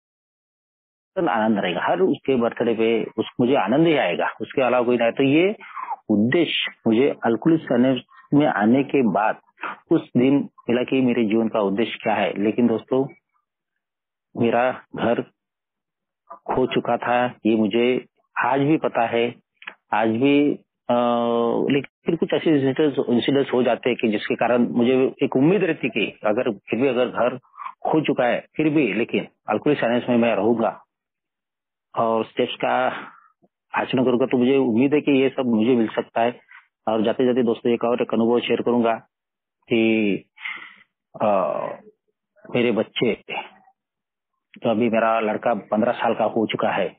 आनंद रहेगा। हर उसके बर्थडे पे मुझे आनंद ही आएगा, उसके अलावा कोई नहीं। तो ये उद्देश्य मुझे अल्कोहलिक साइंस में आने के बाद उस दिन मिला कि मेरे जीवन का उद्देश्य क्या है। लेकिन दोस्तों, मेरा घर खो चुका था, ये मुझे आज भी पता है। आज भी लेकिन कुछ ऐसे इंसिडेंट्स हो जाते हैं कि जिसके कारण मुझे एक उम्मीद रहती कि अगर फिर भी अगर घर खो चुका है फिर भी, लेकिन अल्कोहलिक साइंस में मैं रहूंगा और स्टेप्स का आचरण करूंगा, तो मुझे उम्मीद है कि ये सब मुझे मिल सकता है। और जाते जाते दोस्तों एक और एक अनुभव शेयर करूंगा कि आ, मेरे बच्चे, तो अभी मेरा लड़का 15 साल का हो चुका है,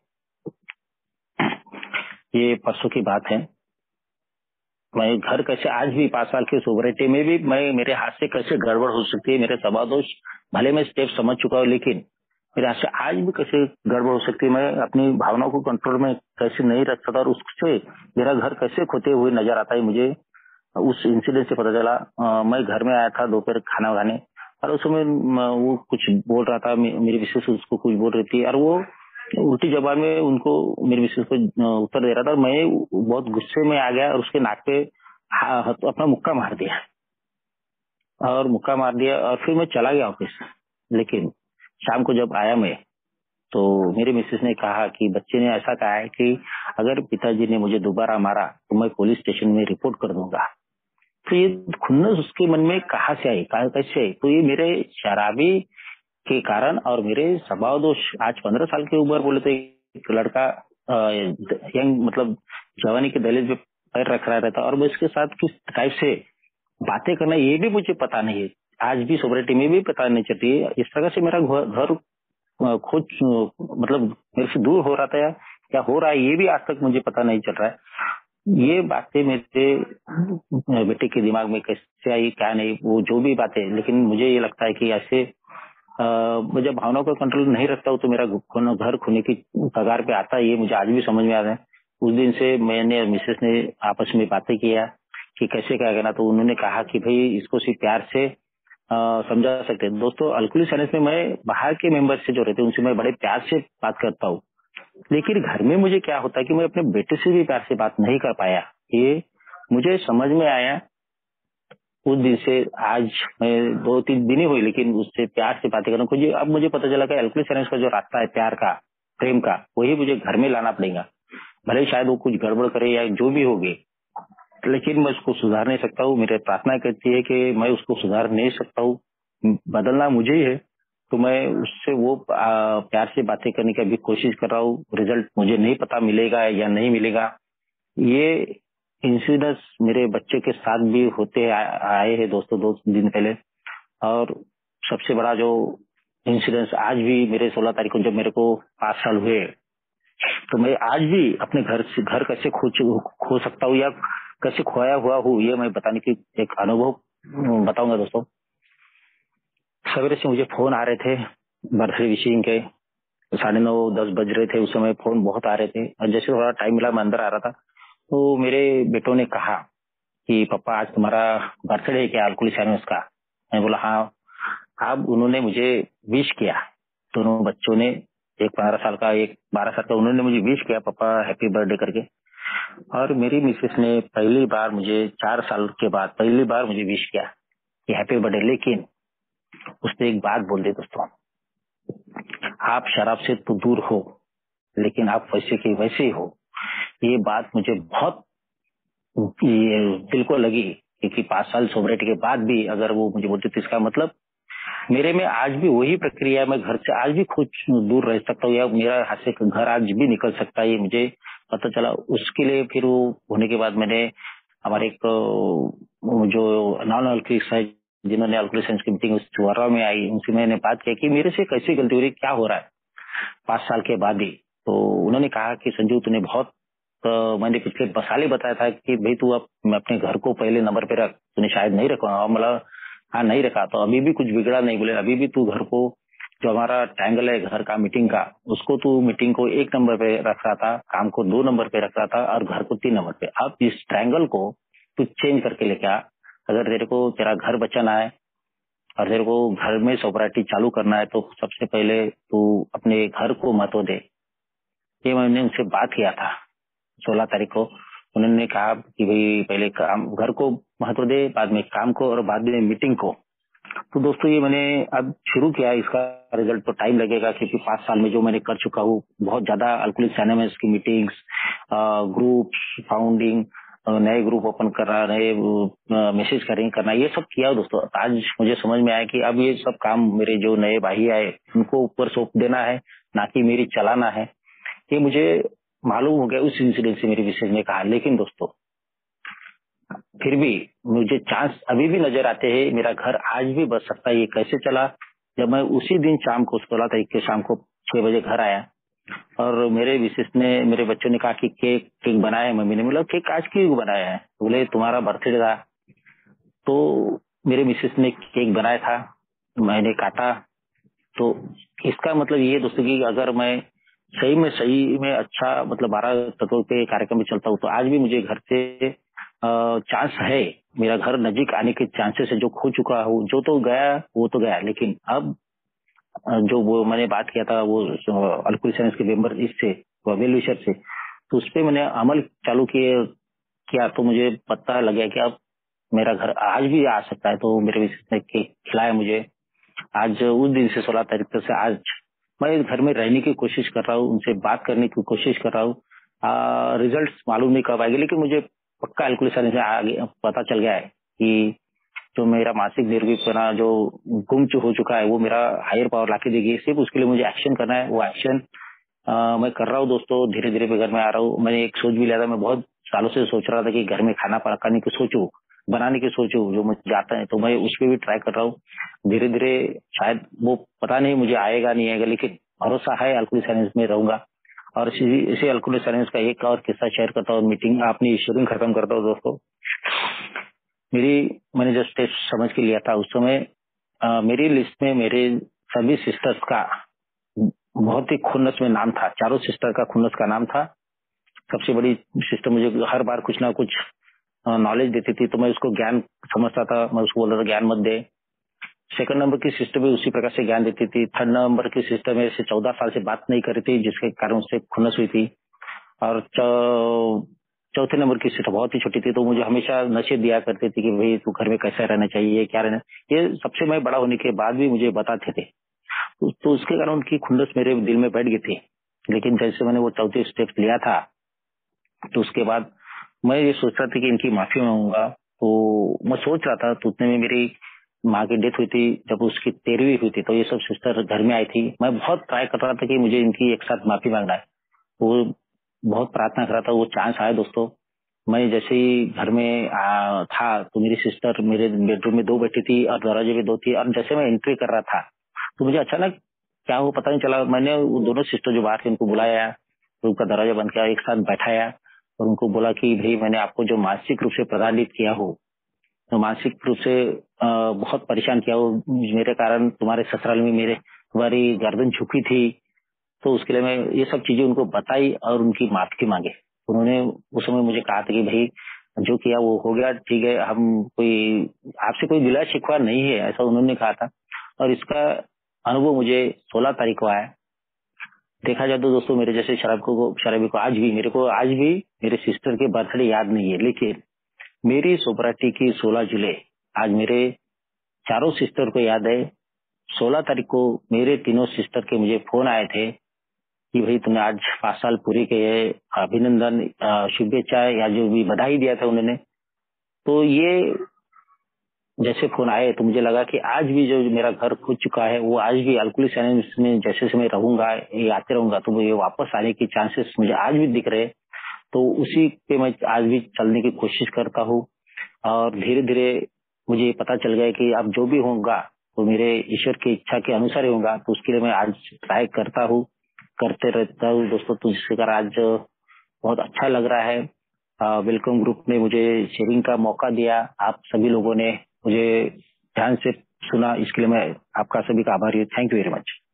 ये परसों की बात है। मैं घर कैसे आज भी 5 साल की सोबरिटी में भी मैं मेरे हाथ से कैसे गड़बड़ हो सकती है, मेरे स्वभाव दोष भले मैं स्टेप समझ चुका हूँ, लेकिन मेरे हाथ से आज भी कैसे गड़बड़ हो सकती है। मैं अपनी भावनाओं को कंट्रोल में कैसे नहीं रख सकता और उससे मेरा घर कैसे खोते हुए नजर आता है। मुझे उस इंसिडेंट से पता चला। मैं घर में आया था दोपहर खाना खाने, और उस समय वो कुछ बोल रहा था, मेरी मिसेस उसको कुछ बोल रही थी और वो उल्टी जबान में उनको, मेरी मिसेस को उत्तर दे रहा था। और मैं बहुत गुस्से में आ गया और उसके नाक पे अपना मुक्का मार दिया, और फिर मैं चला गया ऑफिस। लेकिन शाम को जब आया मैं, तो मेरे मिसेस ने कहा कि बच्चे ने ऐसा कहा है कि अगर पिताजी ने मुझे दोबारा मारा तो मैं पुलिस स्टेशन में रिपोर्ट कर दूंगा। तो ये खुन्नस उसके मन में कहाँ से आई, कैसे आई? तो ये मेरे शराबी के कारण और मेरे स्वभाव दोष। आज 15 साल की उम्र, बोले तो एक लड़का यंग मतलब जवानी के दहलीज पे पैर रख रहा रहता, और मैं इसके साथ किस टाइप से बातें करना ये भी मुझे पता नहीं है। आज भी सोसाइटी में भी पता नहीं चलती है। इस तरह से मेरा घर खुद मतलब मेरे से दूर हो रहा था, या हो रहा है, ये भी आज तक मुझे पता नहीं चल रहा है। ये बातें मेरे बेटे के दिमाग में कैसे आई क्या नहीं, वो जो भी बातें, लेकिन मुझे ये लगता है कि ऐसे मैं जब भावनाओं का कंट्रोल नहीं रखता हूँ तो मेरा घर खोने की कगार पे आता है। ये मुझे आज भी समझ में आ रहा है। उस दिन से मैंने और मिसेस ने आपस में बातें किया कि कैसे क्या करना, तो उन्होंने कहा कि भाई इसको सिर्फ प्यार से समझा सकते हैं। दोस्तों, अल्कोहलिक साइंस में मैं बाहर के मेंबर से जो रहते हैं उनसे मैं बड़े प्यार से बात करता हूँ, लेकिन घर में मुझे क्या होता है कि मैं अपने बेटे से भी प्यार से बात नहीं कर पाया। ये मुझे समझ में आया उस दिन से। आज मैं 2-3 दिन ही हुई, लेकिन उससे प्यार से बातें करना, अब मुझे पता चला कि अल्कोहलिक साइंस का जो रास्ता है प्यार का, प्रेम का, वही मुझे घर में लाना पड़ेगा। भले शायद वो कुछ गड़बड़ करे या जो भी होगी, लेकिन मैं उसको सुधार नहीं सकता हूँ। मेरी प्रार्थना कहती है कि मैं उसको सुधार नहीं सकता हूँ, बदलना मुझे ही है। तो मैं उससे वो प्यार से बातें करने की अभी कोशिश कर रहा हूँ। रिजल्ट मुझे नहीं पता मिलेगा या नहीं मिलेगा। ये इंसिडेंट्स मेरे बच्चे के साथ भी होते आए हैं दोस्तों 2 दिन पहले। और सबसे बड़ा जो इंसिडेंस आज भी मेरे 16 तारीख को जब मेरे को 5 साल हुए, तो मैं आज भी अपने घर कैसे खो सकता हूँ या कैसे खोया हुआ हूँ, ये मैं बताने की एक अनुभव बताऊंगा दोस्तों। सवेरे से मुझे फोन आ रहे थे बर्थडे विशिंग के, 9:30-10 बज रहे थे उस समय, फोन बहुत आ रहे थे। और जैसे थोड़ा टाइम मिला मैं अंदर आ रहा था, तो मेरे बेटों ने कहा कि पापा आज तुम्हारा बर्थडे है क्या, अल्कोहलिक साइंस का? मैं बोला हाँ। अब उन्होंने मुझे विश किया दोनों बच्चों ने, एक 15 साल का, एक 12 साल का, उन्होंने मुझे विश किया पापा हैप्पी बर्थडे करके। और मेरी मिसेस ने पहली बार मुझे 4 साल के बाद पहली बार मुझे विश किया कि हैप्पी बर्थडे। लेकिन उसने एक बात बोल दी दोस्तों, आप शराब से तो दूर हो लेकिन आप वैसे के वैसे ही हो। ये बात मुझे बहुत दिल को लगी, क्योंकि 5 साल सोबरेटी के बाद भी अगर वो मुझे बोलती तो इसका मतलब मेरे में आज भी वही प्रक्रिया है। मैं घर से आज भी कुछ दूर रह सकता हूँ, या मेरा हाथ से घर आज भी निकल सकता है, ये मुझे पता चला। उसके लिए फिर वो होने के बाद मैंने हमारे एक जो नॉन अल्कोहलिक्स है, जिन्होंने अल्कोहलिक्स की मीटिंग चुवारा में आई, उनसे मैंने बात किया कि मेरे से कैसी गलती हो रही, क्या हो रहा है 5 साल के बाद ही। तो उन्होंने कहा कि संजू तूने बहुत मैंने पिछले बसाले बताया था कि भाई तू अब अपने घर को पहले नंबर पे रख, तूने शायद नहीं रखा, मतलब हाँ नहीं रखा, तो अभी भी कुछ बिगड़ा नहीं। बोले अभी भी तू घर को, जो हमारा ट्रायंगल है घर का मीटिंग का, उसको तू मीटिंग को 1 नंबर पे रख रहा था, काम को 2 नंबर पे रख रहा था और घर को 3 नंबर पे। अब इस ट्रायंगल को तू चेंज करके लेके आ। अगर तेरे को तेरा घर बचाना है और तेरे को घर में सोपराइटी चालू करना है तो सबसे पहले तू अपने घर को महत्व दे। ये मैंने उनसे बात किया था 16 तारीख को। उन्होंने कहा कि भाई पहले काम घर को महत्व दे, बाद में काम को, और बाद में मीटिंग को। तो दोस्तों ये मैंने अब शुरू किया, इसका रिजल्ट तो टाइम लगेगा, क्योंकि 5 साल में जो मैंने कर चुका हूँ, बहुत ज्यादा अल्कोहलिक्स एनोनिमस की मीटिंग्स, ग्रुप्स फाउंडिंग, नए ग्रुप ओपन करना, नए मैसेज करना, ये सब किया दोस्तों। आज मुझे समझ में आया कि अब ये सब काम मेरे जो नए भाई आए उनको ऊपर सौंप देना है, ना कि मेरी चलाना है। ये मुझे मालूम हो गया उस इंसिडेंट से, मेरी विशेष ने कहा। लेकिन दोस्तों फिर भी मुझे चांस अभी भी नजर आते हैं, मेरा घर आज भी बच सकता है। ये कैसे चला, जब मैं उसी दिन शाम को 16 तारीख के शाम को 6 बजे घर आया और मेरे विशेष ने, मेरे बच्चों ने कहा कि केक बनाया है मम्मी ने। मतलब केक आज क्यों बनाया है? बोले तुम्हारा बर्थडे था। तो मेरे मिसेस ने केक बनाया था, मैंने काटा। तो इसका मतलब ये दोस्तों कि अगर मैं सही में अच्छा, मतलब 12 तत्वों के कार्यक्रम में चलता हूँ, तो आज भी मुझे घर से चांस है, मेरा घर नजीक आने के चांसेस है। जो खो चुका हूँ, जो तो गया वो तो गया, लेकिन अब जो वो मैंने बात किया था वो अल्कोहलिक्स के मेंबर इससे, वेलविशर से, तो उस पर मैंने अमल चालू किया तो मुझे पता लग गया कि अब मेरा घर आज भी आ सकता है। तो मेरे मिसेस ने केक खिलाया मुझे। आज उस दिन से 16 तारीख से आज मैं घर में रहने की कोशिश कर रहा हूँ, उनसे बात करने की कोशिश कर रहा हूँ। रिजल्ट्स मालूम नहीं कब आएंगे, लेकिन मुझे पक्का एल्कोहलिक्स से आगे पता चल गया है कि जो मेरा मासिक निर्विकपना जो गुम हो चुका है, वो मेरा हायर पावर लाके देगी। सिर्फ उसके लिए मुझे एक्शन करना है, वो एक्शन मैं कर रहा हूँ दोस्तों। धीरे धीरे मैं घर में आ रहा हूँ। मैंने एक सोच भी लिया था, मैं बहुत सालों से सोच रहा था कि घर में खाना पकाने की सोचूं, बनाने की सोचूं, जो मुझे आता है, तो मैं उस पर भी ट्राई कर रहा हूँ। धीरे धीरे शायद वो पता नहीं मुझे आएगा नहीं आएगा, लेकिन भरोसा है अल्कोहलिक्स में रहूंगा। और इसी अल्कोहलिक्स का एक और किस्सा शेयर करता हूँ, मीटिंग अपनी शेयरिंग खत्म करता हूँ दोस्तों। मैंने जब स्टेज समझ के लिया था, उस समय मेरी लिस्ट में मेरे सभी सिस्टर्स का बहुत ही खुन्नस में नाम था। चारों सिस्टर का खुन्नस का नाम था। सबसे बड़ी सिस्टर मुझे हर बार कुछ ना कुछ नॉलेज देती थी, तो मैं उसको ज्ञान समझता था, मैं उसको बोल रहा था ज्ञान मत दे। सेकंड नंबर की सिस्टर भी उसी प्रकार से ज्ञान देती थी। थर्ड नंबर की सिस्टर मेरे से 14 साल से बात नहीं कर रही थी, जिसके कारण उससे खुन्नस हुई थी। और चौथे नंबर की सिस्टर बहुत ही छोटी थी, तो मुझे हमेशा नशे दिया करती थी कि भाई तू घर में कैसा रहना चाहिए, क्या रहना। ये सबसे मैं बड़ा होने के बाद भी मुझे बताते थे, तो उसके कारण उनकी खुन्नस मेरे दिल में बैठ गई थी। लेकिन जैसे मैंने वो चौथी स्टेप लिया था, तो उसके बाद मैं ये सोच रहा था कि इनकी माफी मांगूंगा। तो मैं सोच रहा था, तो उतने में मेरी माँ की डेथ हुई थी। जब उसकी 13वीं हुई थी, तो ये सब सिस्टर घर में आई थी। मैं बहुत ट्राई कर रहा था कि मुझे इनकी एक साथ माफी मांगना है, वो बहुत प्रार्थना कर रहा था। वो चांस आया दोस्तों। मैं जैसे ही घर में था, तो मेरी सिस्टर मेरे बेडरूम में 2 बैठी थी और दरवाजे पे 2 थी। और जैसे मैं एंट्री कर रहा था, तो मुझे अचानक क्या हो पता नहीं चला। मैंने वो दोनों सिस्टर जो बाहर थे उनको बुलाया, तो उनका दरवाजा बंद किया, एक साथ बैठाया और उनको बोला कि भाई मैंने आपको जो मानसिक रूप से प्रताड़ित किया हो, तो मानसिक रूप से बहुत परेशान किया हो, मेरे कारण तुम्हारे ससुराल में तुम्हारी गर्दन झुकी थी। तो उसके लिए मैं ये सब चीजें उनको बताई और उनकी माफी मांगे। उन्होंने उस समय मुझे कहा था कि भाई जो किया वो हो गया, ठीक है, हम कोई आपसे कोई गिला शिकवा नहीं है, ऐसा उन्होंने कहा था। और इसका अनुभव मुझे 16 तारीख को आया। देखा जाए तो दोस्तों मेरे जैसे शराबी को आज भी मेरे सिस्टर के बर्थडे याद नहीं है, लेकिन मेरी सोपराटी की 16 जुलाई आज मेरे चारों सिस्टर को याद है। 16 तारीख को मेरे तीनों सिस्टर के मुझे फोन आए थे कि भाई तुमने आज 5 साल पूरे किए, अभिनंदन, शुभेच्छा या जो भी बधाई दिया था उन्होंने। तो ये जैसे फोन आए तो मुझे लगा कि आज भी जो मेरा घर खुद चुका है वो आज भी अल्कुली सैनिक में जैसे मैं रहूंगा, ये आते रहूंगा, तो ये वापस आने के चांसेस मुझे आज भी दिख रहे। तो उसी पे मैं आज भी चलने की कोशिश करता हूँ और धीरे धीरे मुझे पता चल गया कि अब जो भी होगा वो मेरे ईश्वर की इच्छा के अनुसार ही होगा। तो उसके लिए मैं आज ट्राई करता हूँ, करते रहता हूँ दोस्तों। तो जिसके कारण आज बहुत अच्छा लग रहा है। वेलकम ग्रुप ने मुझे शेयरिंग का मौका दिया, आप सभी लोगों ने मुझे ध्यान से सुना, इसके लिए मैं आपका सभी का आभारी हूँ। Thank you very much.